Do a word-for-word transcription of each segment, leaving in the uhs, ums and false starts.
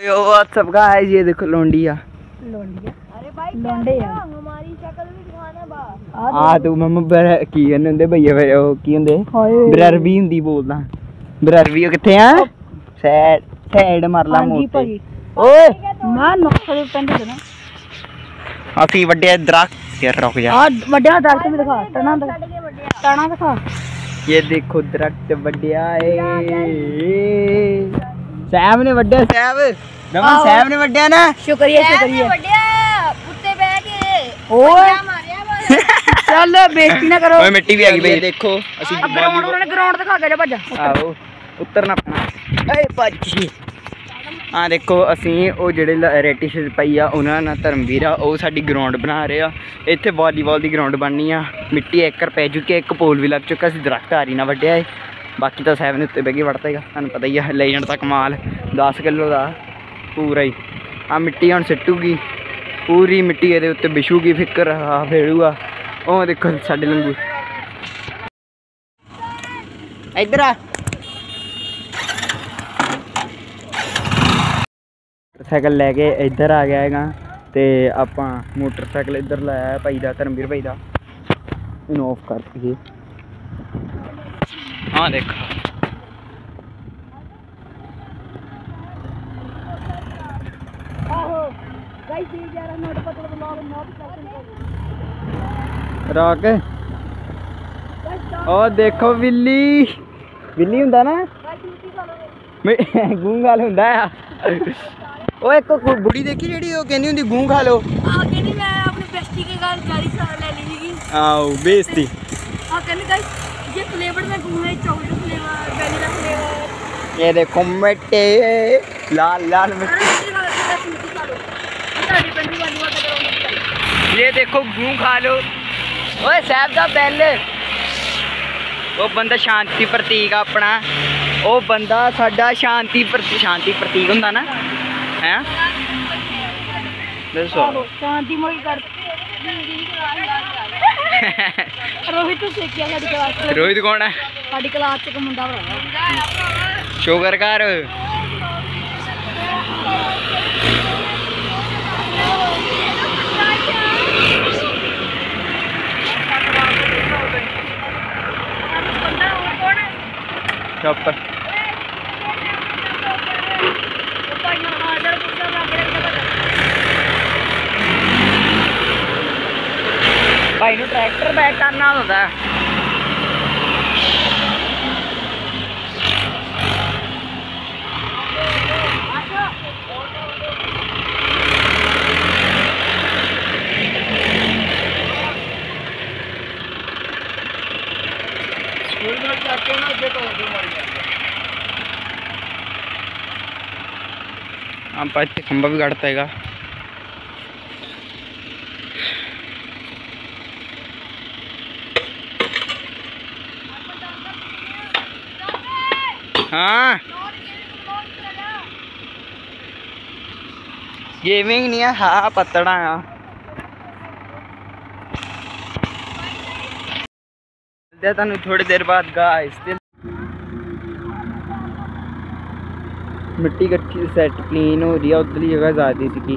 WhatsApp guys, ये देखो लोंडिया लोंडिया। अरे भाई लोंडे यार हमारी शक्ल भी दिखाना बा। आ तू मम्मा बर की कहंदे हुंदे भैया वे ओ की हुंदे बररवी हुंदी बोलदा बररवी किथे आ साइड साइड मार ला मोटे ओए मैं नौकरी पेंड देना ਅਸੀਂ ਵੱਡੇ दरख्त यार रुक जा आ ਵੱਡਿਆ दरख्त भी दिखा टना टना दिखा ये देखो दरख्त बढ़िया है सैम ने बढ़िया सैम नमन सैम ने बढ़िया ना शुक्रिया शुक्रिया बढ़िया कुत्ते बैठ के ओए मारया चल बेइज्जती ना करो ओए मिट्टी भी आ गई भाई देखो ਅਸੀਂ ग्राउंड उन्होंने ग्राउंड दिखा के जा भज्जा आओ उतरना पैना ए भज्जी हाँ देखो ਅਸੀਂ ਉਹ ਜਿਹੜੇ ਰੇਟੀ ਸ਼ੀਟ ਪਈ ਆ ਉਹਨਾਂ ਨਾਲ ਧਰਮਵੀਰ ਆ ਉਹ ਸਾਡੀ ਗਰਾਊਂਡ ਬਣਾ ਰਹੇ ਆ ਇੱਥੇ ਵਾਲੀਬਾਲ ਦੀ ਗਰਾਊਂਡ ਬਣਨੀ ਆ ਮਿੱਟੀ ਏਕੜ ਪੈ ਚੁੱਕੀ ਇੱਕ ਪੋਲ ਵੀ ਲੱਗ ਚੁੱਕਾ ਸੀ ਦਰਖਤ ਹਾਰੀ ਨਾ ਵੱਢਿਆ ਏ ਬਾਕੀ ਤਾਂ ਸਾਹਿਬ ਨੇ ਉੱਤੇ ਬਹਿ ਕੇ ਵੜਤਾ ਹੈਗਾ ਤੁਹਾਨੂੰ ਪਤਾ ਹੀ ਆ ਲੈ ਜਾਣ ਤਾਂ ਕਮਾਲ ਦਸ ਕਿਲੋ ਦਾ ਪੂਰਾ ਹੀ ਆ ਮਿੱਟੀ ਹੁਣ ਸਿੱਟੂਗੀ ਪੂਰੀ ਮਿੱਟੀ ਇਹਦੇ ਉੱਤੇ ਵਿਛੂਗੀ ਫਿੱਕਰ ਆ ਫੇੜੂਗਾ ਉਹ ਦੇਖੋ ਸਾਡੇ ਲੰਗੂ ਇੱਧਰ ਆ मोटरसाइकिल लैके इधर आ गया है तो आप मोटरसाइकिल इधर लाया भाई का धर्मवीर भाई का इन ऑफ कर दिए हाँ देखो रॉक ओ देखो बिल्ली बिल्ली हुंदा ना गूंगाल हुंदा है ओए एक बुढ़ी देखी जेडी ओ कहनी हुंदी गूं खा लो आ कहनी मैं अपनी बेइज्जती के गाल जारी सार ले ली थी आओ बेइज्जती आ कहनी गाइस ये फ्लेवर में गूं है चॉकलेट फ्लेवर वैनिला फ्लेवर ये देखो मिट्टी लाल लाल मिट्टी ये देखो गूं खा लो ओए साहब दा पहले वो बंदा शांति प्रतीक अपना वो बंदा साडा शांति प्रति शांति प्रतीक हुंदा ना है दसो शांति मोई कर रोहित सेकिया साडी क्लास रोहित कौन है साडी क्लास च मुंडा भरा शुगर कर चुप भाई नू ट्रैक्टर बैक करना होता है आप खंबा भी काटता है हाँ गेमिंग नहीं है हाँ पतड़ा है तुहानू थोड़ी देर बाद गाइस मिट्टी कट्ठी सैट क्लीन हो रही है उधरली जगह ज़्यादा सी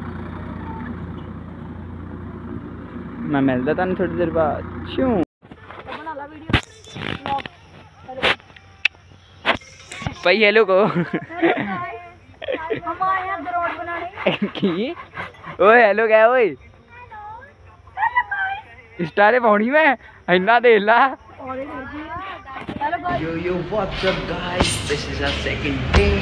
मैं मिलता तुहानू थोड़ी देर बाद क्यों भाई हेलो को ओए हेलो क्या ओए स्टारे पौड़ी में इन्ना देख ला yo yo what's up guys this is our second day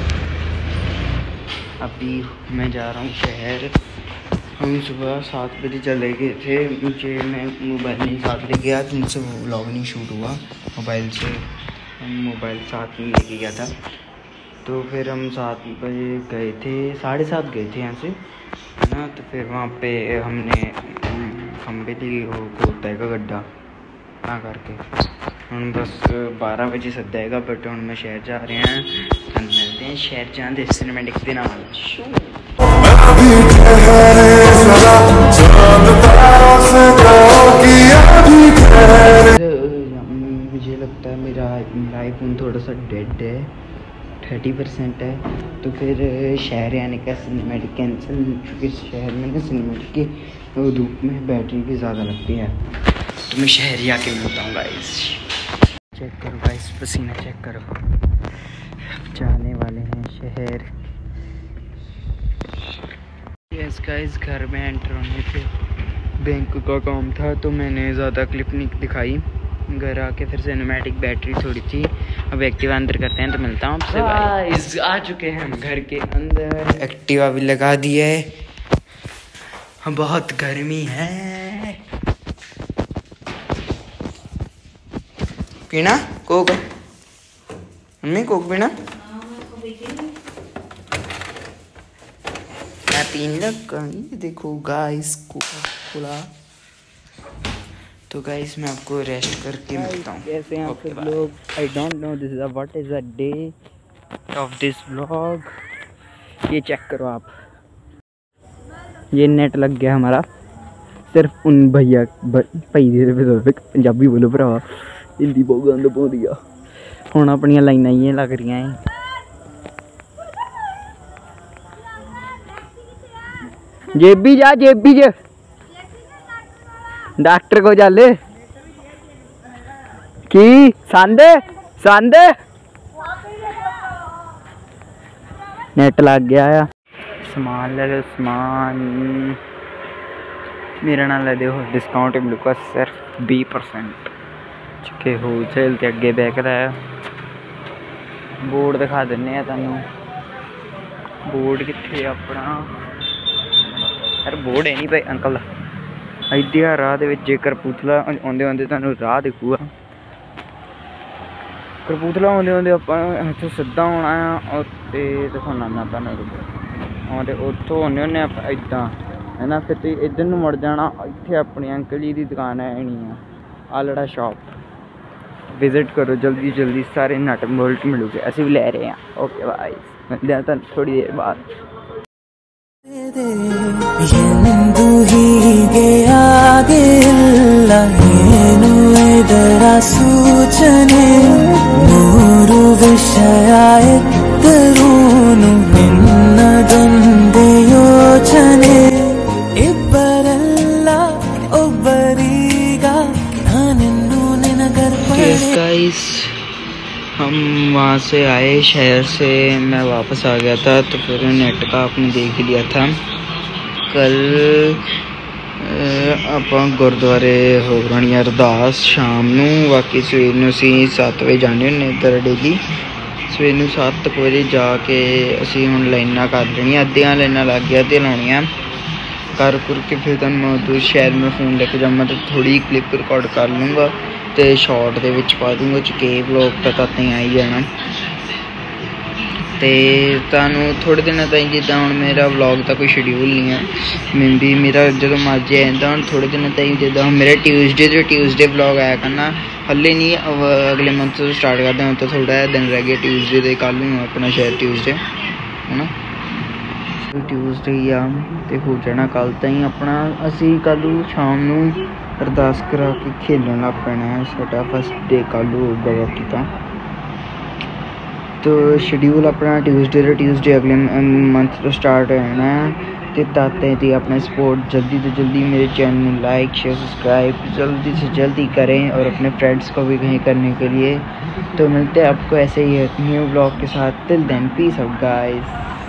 अभी मैं जा रहा हूँ शहर हम सुबह सात बजे चले गए थे मुझे मैं मोबाइल नहीं साथ ले गया तो मुझसे व्लॉग नहीं शूट हुआ मोबाइल से हम मोबाइल साथ में लेके गया था तो फिर हम सात बजे गए थे साढ़े सात गए थे यहाँ से है ना तो फिर वहाँ पे हमने खंबे ली वो होता है गड्ढा ता करके हम बस बारह बजे सदेगा बट हम मैं शहर जा रहे हैं हम मिलते हैं शहर जाते सिनेमैटिक दिन मुझे लगता है मेरा आईफोन थोड़ा सा डेड है थर्टी परसेंट है। तो फिर शहर आने का सिनेमैटिक कैंसिल, क्योंकि शहर में ना सिनेमैटिक की धूप में बैटरी भी ज़्यादा लगती है। तो मैं शहर ही आके मिलता हूँ गाइस। चेक करो गाइस, पसीना चेक करो। जाने वाले हैं शहर। यस गाइस, घर में एंटर होने से बैंक का काम था तो मैंने ज़्यादा क्लिप नहीं दिखाई। घर आके फिर सिनेमैटिक बैटरी थोड़ी थी। अब एक्टिवा अंदर करते हैं तो मिलता हूँ आपसे गाइस। आ चुके हैं हम घर के अंदर, एक्टिवा भी लगा दी है। बहुत गर्मी है। पीना कोक? मम्मी कोक पीना? मैं पीने लगा। ये देखो गाइस, कोका कोला। तो गाइस मैं आपको रेस्ट करके मिलता हूँ। कैसे हैं आप सब लोग? I don't know this is what is a day of this vlog. ये चेक करो आप, ये नेट लग गया हमारा सिर्फ उन भैया भाई पंजाबी बोलो भरावा, हिंदी बहुत गंद बहुत दिया। हुण अपनियां लाइनां ही लग रही हैं। जेबी जा जेबी ज डॉक्टर को चल की संद संद नेट लग गया आ। समान ले लो समान, मेरा नाम ले दो डिस्काउंट मिलूगा सिर्फ बीस परसेंट। के होलसेल के अगे बैकदा है। बोर्ड दिखा देने तुहानू। बोर्ड कित्थे अपना? यार बोर्ड है नहीं भाई अंकल दा। इधर राह दे विच कपूरथला आउंदे आउंदे तुहानू राह दिखूगा। कपूरथला आउंदे आउंदे आपां इत्थों सिद्धा होना है और ते दिखाना मैं तुहानू। और उत्थों आने होने आप इदां है ना, फिर तुसीं इधर नूं मुड़ जाना। इत्थे अपनी अंकल जी की दुकान है नहीं है, आलड़ा शॉप। विजिट करो जल्दी जल्दी, सारे नट बोल्ट मिलूगे। असीं भी ले रहे हैं। ओके बाय, मिलते हैं तुहानू थोड़ी देर बाद। ಎಂದು ಹೀಗೆ ಆಗಿಲ್ಲ ಏನು ಇದರ ಸೂಚನೆ, ನೂರು ವಿಷಯ ಎತ್ತರೂನು ನಿನ್ನದೊಂದೇ ಯೋಚನೆ, ಇಬ್ಬರಲ್ಲ ಒಬ್ಬರೀಗ ನಾನೆಂದು ನಿನಗರ್ಪಣೆ। गाइस हम वहाँ से आए शहर से, मैं वापस आ गया था तो फिर नेट का आपने देख ही लिया था। कल ਆਪਾਂ ਗੁਰਦੁਆਰੇ ਹੋ ਰਹੀ ਅਰਦਾਸ ਸ਼ਾਮ ਨੂੰ। ਬਾਕੀ ਸਵੇਰ ਨੂੰ ਅਸੀਂ ਸੱਤ ਵਜੇ ਜਾਂਦੇ ਹੁੰਦੇ ਇੱਧਰ ਡੇਲੀ। ਸਵੇਰ ਨੂੰ ਸੱਤ ਵਜੇ ਜਾ ਕੇ ਅਸੀਂ ਹੁਣ ਲਾਈਨਾਂ ਕਰ ਲੈਣੀਆਂ, ਅੱਧੀਆਂ ਲਾਈਨਾਂ ਲੱਗ ਗਿਆ ਤੇ ਲਾਉਣੀਆਂ ਕਰ ਕਰ ਕੇ ਫਿਰ ਤੁਹਾਨੂੰ ਮੈਂ ਉਦੋਂ ਸ਼ਹਿਰ में फ़ोन लेके जाऊँगा तो थोड़ी क्लिप रिकॉर्ड कर लूँगा तो शॉर्ट दे विच पा दूँगा। के व्लॉग तक आता ही आई जाना। तो तुहानू थोड़े दिनों ताईं जिद्दां हुण मेरा व्लॉग का कोई शेड्यूल नहीं है, मैं भी मेरा जो मर्जी आ जाता। हुण थोड़े दिनों ताईं जिद्दां मेरा ट्यूसडे तो ट्यूसडे व्लॉग आया करना। हल्ले नहीं, अगले मंथ तो स्टार्ट करते हैं। तो थोड़ा दिन रह गया ट्यूसडे तो कल नूं अपना शायद ट्यूसडे है ना, ट्यूसडे आ तो हो जाना कल ताईं अपना। असी कल शाम नूं अरदास करा के खेलन लग पैना है। साडा फस्ट डे कल होगा। बाकी तो तो शेड्यूल अपना ट्यूसडे तो ट्यूसडे अगले मंथ तो स्टार्ट हो जाना है। तो ताते थी अपना सपोर्ट जल्दी से जल्दी मेरे चैनल लाइक शेयर सब्सक्राइब जल्दी से जल्दी करें और अपने फ्रेंड्स को भी कहीं करने के लिए। तो मिलते हैं आपको ऐसे ही न्यू ब्लॉग के साथ। Till then peace out guys.